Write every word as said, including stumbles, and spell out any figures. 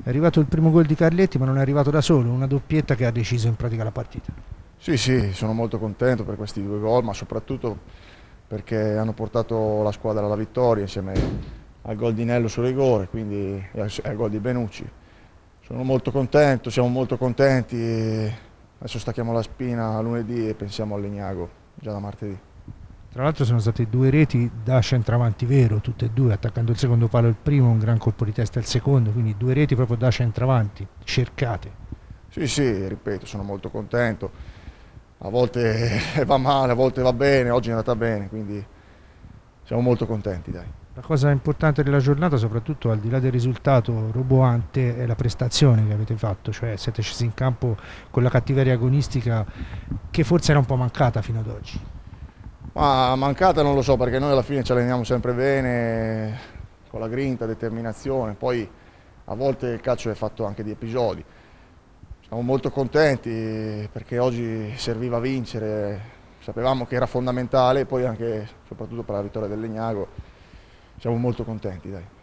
È arrivato il primo gol di Carletti, ma non è arrivato da solo, una doppietta che ha deciso in pratica la partita. Sì, sì, sono molto contento per questi due gol, ma soprattutto perché hanno portato la squadra alla vittoria insieme al gol di Nello sul rigore, quindi e al, e al gol di Benucci. Sono molto contento, siamo molto contenti. Adesso stacchiamo la spina lunedì e pensiamo al Legnago già da martedì. Tra l'altro sono state due reti da centravanti vero, tutte e due, attaccando il secondo palo il primo, un gran colpo di testa il secondo, quindi due reti proprio da centravanti, cercate. Sì, sì, ripeto, sono molto contento. A volte va male, a volte va bene, oggi è andata bene, quindi siamo molto contenti, dai. La cosa importante della giornata, soprattutto al di là del risultato roboante, è la prestazione che avete fatto, cioè siete scesi in campo con la cattiveria agonistica che forse era un po' mancata fino ad oggi. Ma mancata non lo so, perché noi alla fine ci alleniamo sempre bene, con la grinta, determinazione, poi a volte il calcio è fatto anche di episodi. Siamo molto contenti perché oggi serviva vincere, sapevamo che era fondamentale, poi anche soprattutto per la vittoria del Legnago, siamo molto contenti, dai.